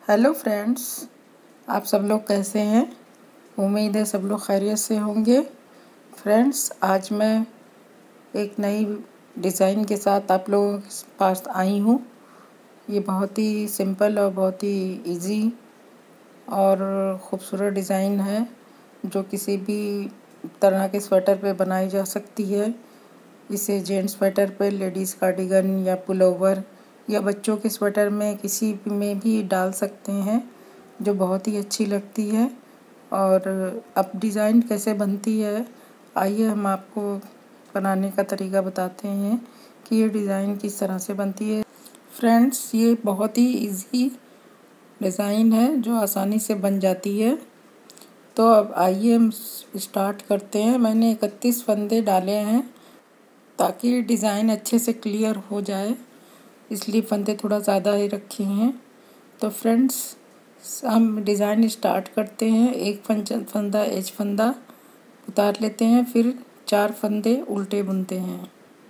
Hello friends, आप सब लोग कैसे हैं। उम्मीद है सब लोग खैरियत से होंगे। फ्रेंड्स, आज मैं एक नई डिज़ाइन के साथ आप लोगों के पास आई हूँ। ये बहुत ही सिंपल और बहुत ही इजी और ख़ूबसूरत डिज़ाइन है जो किसी भी तरह के स्वेटर पे बनाई जा सकती है। इसे जेंट्स स्वेटर पे, लेडीज़ कार्डिगन या पुलोवर या बच्चों के स्वेटर में किसी में भी डाल सकते हैं, जो बहुत ही अच्छी लगती है। और अब डिज़ाइन कैसे बनती है, आइए हम आपको बनाने का तरीका बताते हैं कि ये डिज़ाइन किस तरह से बनती है। फ्रेंड्स, ये बहुत ही इजी डिज़ाइन है जो आसानी से बन जाती है। तो अब आइए हम स्टार्ट करते हैं। मैंने 31 फंदे डाले हैं ताकि डिज़ाइन अच्छे से क्लियर हो जाए, इसलिए फंदे थोड़ा ज़्यादा ही रखे हैं। तो फ्रेंड्स, हम डिज़ाइन स्टार्ट करते हैं। एक फंदा एज फंदा उतार लेते हैं, फिर 4 फंदे उल्टे बुनते हैं,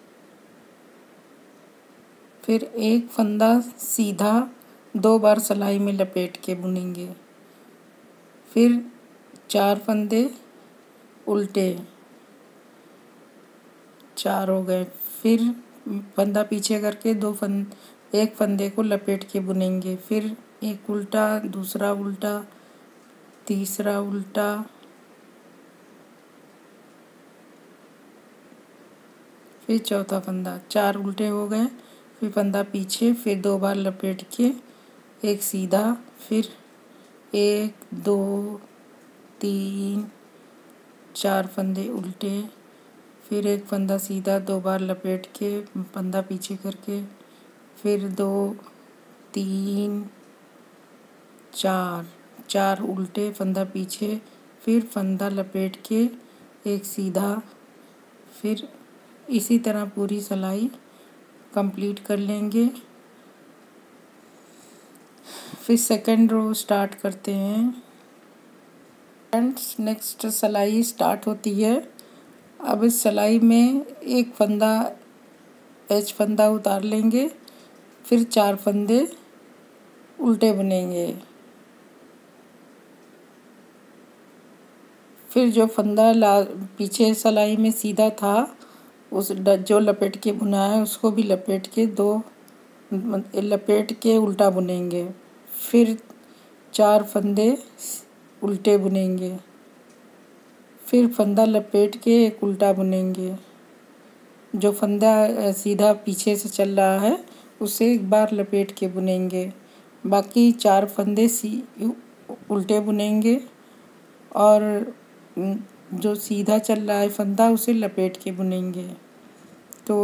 फिर एक फंदा सीधा 2 बार सिलाई में लपेट के बुनेंगे, फिर 4 फंदे उल्टे, 4 हो गए। फिर फंदा पीछे करके एक फंदे को लपेट के बुनेंगे, फिर एक उल्टा, दूसरा उल्टा, तीसरा उल्टा, फिर चौथा फंदा। 4 उल्टे हो गए। फिर फंदा पीछे, फिर 2 बार लपेट के एक सीधा, फिर 1 2 3 4 फंदे उल्टे, फिर एक फंदा सीधा, 2 बार लपेट के फंदा पीछे करके, फिर 2 3 4 उल्टे, फंदा पीछे, फिर फंदा लपेट के एक सीधा। फिर इसी तरह पूरी सिलाई कंप्लीट कर लेंगे। फिर सेकंड रो स्टार्ट करते हैं। फ्रेंड्स, नेक्स्ट सिलाई स्टार्ट होती है। अब इस सिलाई में एक फंदा एज फंदा उतार लेंगे, फिर 4 फंदे उल्टे बुनेंगे, फिर जो फंदा पीछे सिलाई में सीधा था उस जो लपेट के बुना है उसको भी लपेट के उल्टा बुनेंगे, फिर 4 फंदे उल्टे बुनेंगे, फिर फंदा लपेट के एक उल्टा बुनेंगे। जो फंदा सीधा पीछे से चल रहा है उसे एक बार लपेट के बुनेंगे, बाकी 4 फंदे उल्टे बुनेंगे और जो सीधा चल रहा है फंदा उसे लपेट के बुनेंगे। तो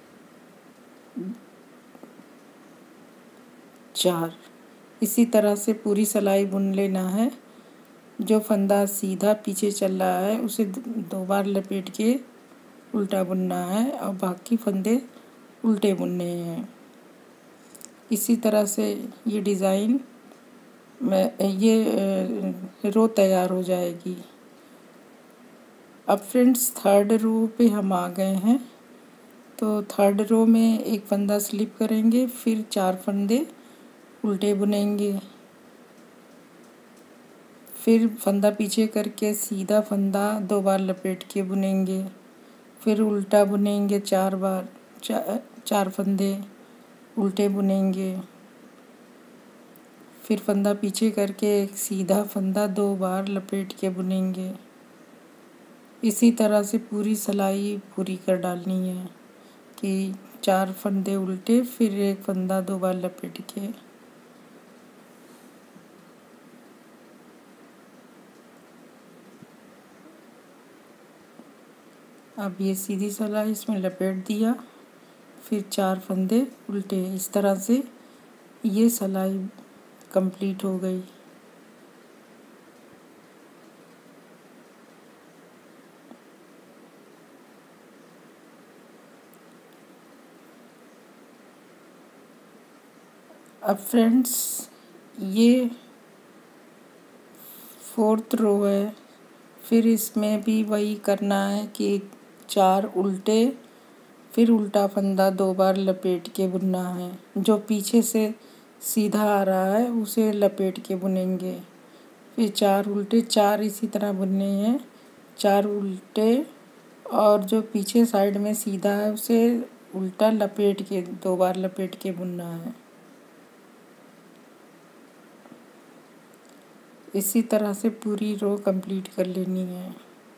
4 इसी तरह से पूरी सिलाई बुन लेना है। जो फंदा सीधा पीछे चल रहा है उसे 2 बार लपेट के उल्टा बुनना है और बाकी फंदे उल्टे बुनने हैं। इसी तरह से ये डिज़ाइन में ये रो तैयार हो जाएगी। अब फ्रेंड्स, थर्ड रो पे हम आ गए हैं। तो थर्ड रो में एक फंदा स्लिप करेंगे, फिर 4 फंदे उल्टे बुनेंगे, फिर फंदा पीछे करके सीधा फंदा 2 बार लपेट के बुनेंगे, फिर उल्टा बुनेंगे 4 बार, 4 फंदे उल्टे बुनेंगे, फिर फंदा पीछे करके एक सीधा फंदा 2 बार लपेट के बुनेंगे। इसी तरह से पूरी सिलाई पूरी कर डालनी है कि 4 फंदे उल्टे, फिर एक फंदा 2 बार लपेट के। अब ये सीधी सिलाई इसमें लपेट दिया, फिर 4 फंदे उल्टे। इस तरह से ये सिलाई कंप्लीट हो गई। अब फ्रेंड्स, ये 4th रो है। फिर इसमें भी वही करना है कि 4 उल्टे, फिर उल्टा फंदा 2 बार लपेट के बुनना है। जो पीछे से सीधा आ रहा है उसे लपेट के बुनेंगे। फिर 4 उल्टे, 4 इसी तरह बुनने हैं, 4 उल्टे, और जो पीछे साइड में सीधा है उसे उल्टा लपेट के 2 बार लपेट के बुनना है। इसी तरह से पूरी रो कंप्लीट कर लेनी है।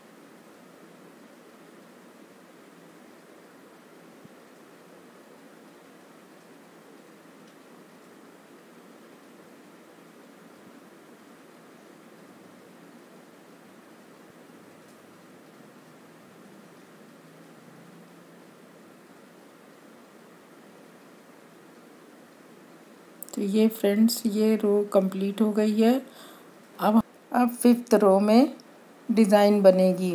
तो ये फ्रेंड्स, ये रो कंप्लीट हो गई है। अब 5th रो में डिज़ाइन बनेगी।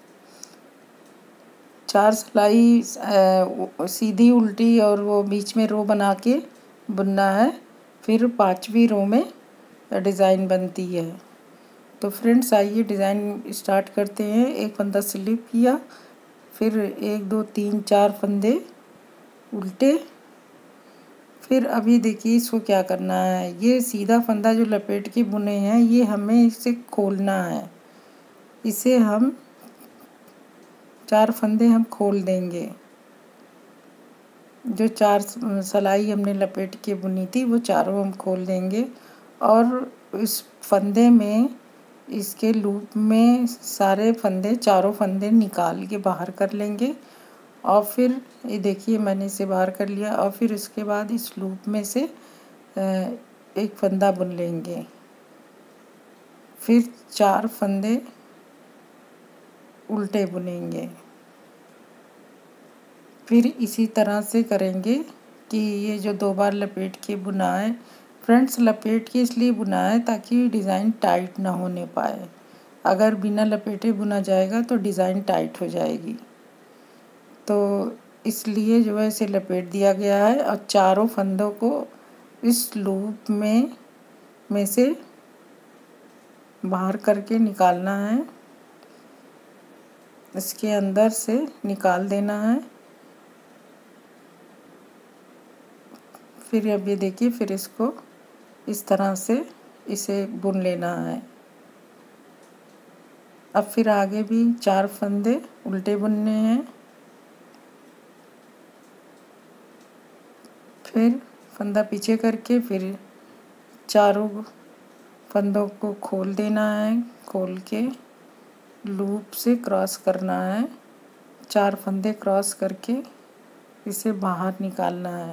4 सिलाई सीधी, उल्टी और वो बीच में रो बना के बुनना है। फिर 5वीं रो में डिज़ाइन बनती है। तो फ्रेंड्स आइए डिज़ाइन स्टार्ट करते हैं। एक फंदा स्लिप किया, फिर 1 2 3 4 फंदे उल्टे। फिर अभी देखिए इसको क्या करना है। ये सीधा फंदा जो लपेट के बुने हैं, ये हमें इसे खोलना है। इसे हम 4 फंदे हम खोल देंगे। जो 4 सिलाई हमने लपेट के बुनी थी वो चारों हम खोल देंगे, और इस फंदे में, इसके लूप में सारे फंदे, चारों फंदे निकाल के बाहर कर लेंगे। और फिर ये देखिए मैंने इसे बाहर कर लिया, और फिर इसके बाद इस लूप में से एक फंदा बुन लेंगे। फिर 4 फंदे उल्टे बुनेंगे। फिर इसी तरह से करेंगे कि ये जो 2 बार लपेट के बुना है, फ्रेंड्स लपेट के इसलिए बुना है ताकि डिज़ाइन टाइट ना होने पाए। अगर बिना लपेटे बुना जाएगा तो डिज़ाइन टाइट हो जाएगी। तो इसलिए जो है इसे लपेट दिया गया है, और चारों फंदों को इस लूप में से बाहर करके निकालना है। इसके अंदर से निकाल देना है। फिर अब ये देखिए, फिर इसको इस तरह से इसे बुन लेना है। अब फिर आगे भी 4 फंदे उल्टे बुनने हैं। फिर फंदा पीछे करके फिर चारों फंदों को खोल देना है। खोल के लूप से क्रॉस करना है। 4 फंदे क्रॉस करके इसे बाहर निकालना है।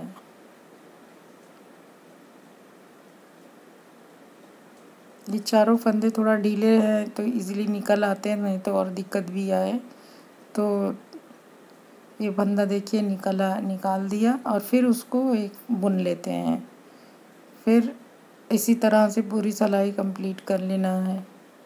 ये चारों फंदे थोड़ा ढीले हैं तो इजीली निकल आते हैं, नहीं तो और दिक्कत भी आए। तो ये फंदा देखिए निकाल दिया, और फिर उसको एक बुन लेते हैं। फिर इसी तरह से पूरी सिलाई कंप्लीट कर लेना है।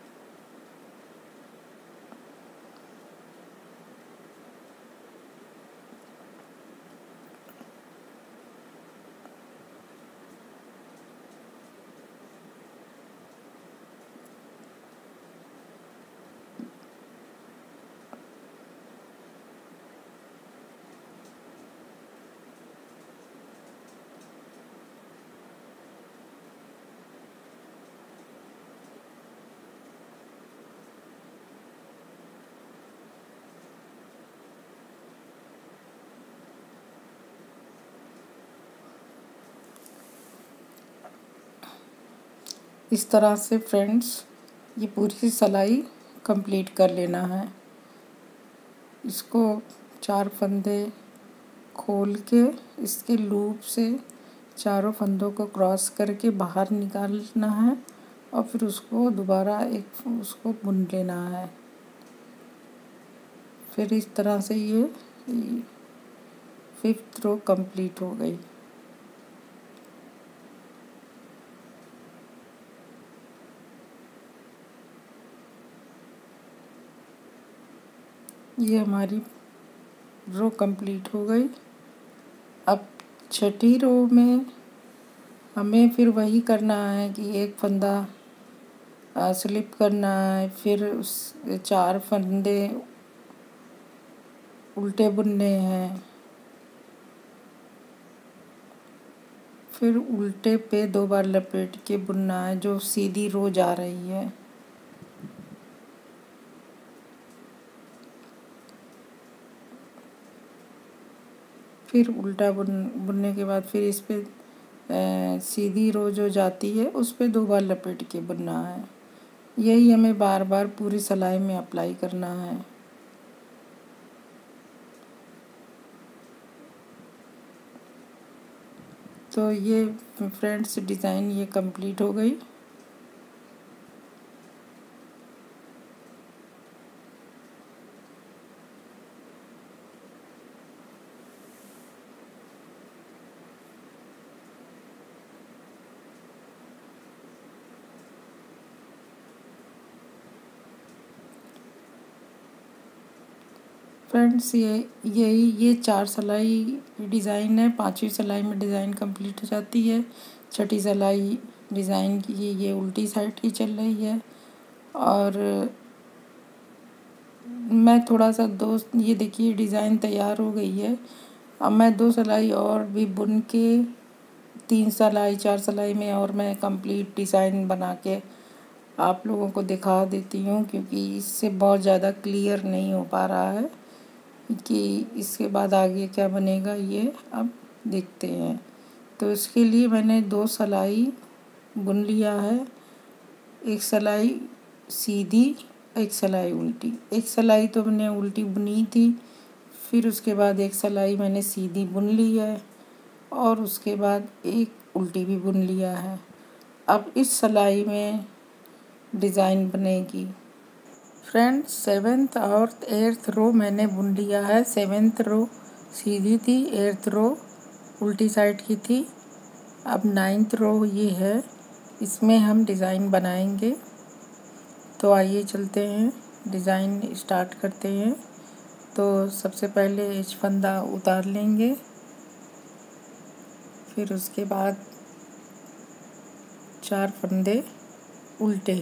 इस तरह से फ्रेंड्स ये पूरी सिलाई कंप्लीट कर लेना है। इसको 4 फंदे खोल के इसके लूप से चारों फंदों को क्रॉस करके बाहर निकालना है, और फिर उसको दोबारा उसको बुन लेना है। फिर इस तरह से ये 5th रो कंप्लीट हो गई। ये हमारी रो कंप्लीट हो गई। अब 6ठी रो में हमें फिर वही करना है कि एक फंदा स्लिप करना है, फिर उस 4 फंदे उल्टे बुनने हैं। फिर उल्टे पे 2 बार लपेट के बुनना है जो सीधी रो जा रही है। फिर उल्टा बुनने के बाद फिर इस पे सीधी रो जो जाती है उस पे 2 बार लपेट के बुनना है। यही हमें बार बार पूरी सिलाई में अप्लाई करना है। तो ये फ्रेंड्स डिज़ाइन ये कंप्लीट हो गई। फ्रेंड्स ये 4 सिलाई डिज़ाइन है। 5वीं सिलाई में डिज़ाइन कंप्लीट हो जाती है। छठी सिलाई डिज़ाइन की ये उल्टी साइड की चल रही है। और मैं थोड़ा सा ये देखिए डिज़ाइन तैयार हो गई है। अब मैं 2 सिलाई और भी बुन के 3 सिलाई 4 सिलाई में और मैं कंप्लीट डिज़ाइन बना के आप लोगों को दिखा देती हूँ, क्योंकि इससे बहुत ज़्यादा क्लियर नहीं हो पा रहा है कि इसके बाद आगे क्या बनेगा। ये अब देखते हैं। तो इसके लिए मैंने 2 सिलाई बुन लिया है। एक सिलाई सीधी, एक सिलाई उल्टी। एक सिलाई तो मैंने उल्टी बुनी थी, फिर उसके बाद एक सिलाई मैंने सीधी बुन ली है और उसके बाद एक उल्टी भी बुन लिया है। अब इस सिलाई में डिज़ाइन बनेगी। फ्रेंड्स 7th और 8th रो मैंने बुन लिया है। 7th रो सीधी थी, 8th रो उल्टी साइड की थी। अब 9th रो ये है, इसमें हम डिज़ाइन बनाएंगे। तो आइए चलते हैं, डिज़ाइन स्टार्ट करते हैं। तो सबसे पहले एज फंदा उतार लेंगे, फिर उसके बाद 4 फंदे उल्टे।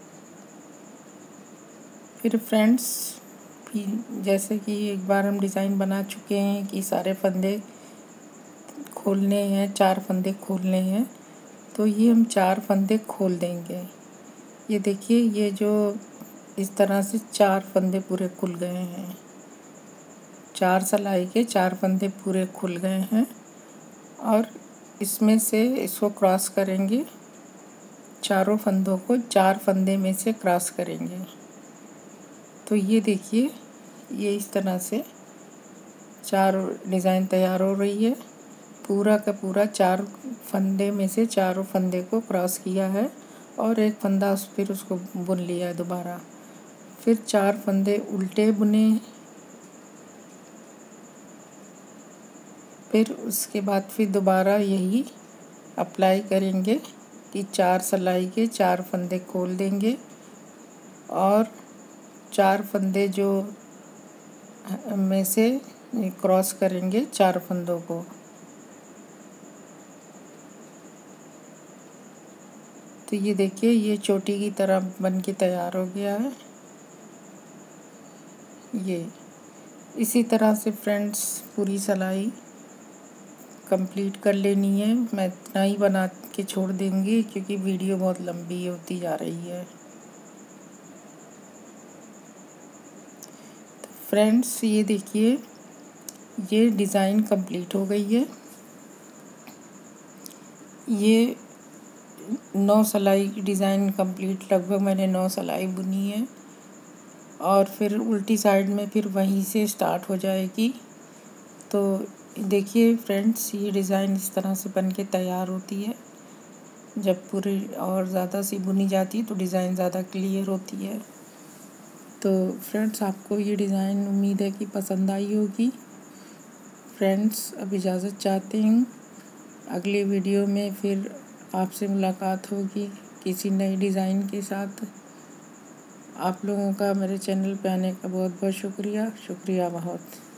फिर फ्रेंड्स जैसे कि एक बार हम डिज़ाइन बना चुके हैं कि सारे फंदे खोलने हैं, 4 फंदे खोलने हैं, तो ये हम 4 फंदे खोल देंगे। ये देखिए, ये जो इस तरह से 4 फंदे पूरे खुल गए हैं। 4 सिलाई के 4 फंदे पूरे खुल गए हैं और इसमें से इसको क्रॉस करेंगे। चारों फंदों को 4 फंदे में से क्रॉस करेंगे। तो ये देखिए, ये इस तरह से 4 डिज़ाइन तैयार हो रही है। पूरा का पूरा 4 फंदे में से चारों फंदे को क्रॉस किया है और एक फंदा फिर उसको बुन लिया है दोबारा। फिर 4 फंदे उल्टे बुने। फिर उसके बाद फिर दोबारा यही अप्लाई करेंगे कि 4 सिलाई के 4 फंदे खोल देंगे और 4 फंदे जो में से क्रॉस करेंगे 4 फंदों को। तो ये देखिए, ये चोटी की तरह बन के तैयार हो गया है। ये इसी तरह से फ्रेंड्स पूरी सिलाई कंप्लीट कर लेनी है। मैं इतना ही बना के छोड़ दूँगी क्योंकि वीडियो बहुत लंबी होती जा रही है। तो फ्रेंड्स ये देखिए, ये डिज़ाइन कंप्लीट हो गई है। ये 9 सिलाई की डिज़ाइन कंप्लीट, लगभग मैंने 9 सिलाई बुनी है और फिर उल्टी साइड में फिर वहीं से स्टार्ट हो जाएगी। तो देखिए फ्रेंड्स, ये डिज़ाइन इस तरह से बन के तैयार होती है। जब पूरी और ज़्यादा सी बुनी जाती है तो डिज़ाइन ज़्यादा क्लियर होती है। तो फ्रेंड्स, आपको ये डिज़ाइन उम्मीद है कि पसंद आई होगी। फ्रेंड्स, अब इजाज़त चाहती हूँ। अगले वीडियो में फिर आपसे मुलाकात होगी किसी नई डिज़ाइन के साथ। आप लोगों का मेरे चैनल पे आने का बहुत बहुत शुक्रिया बहुत।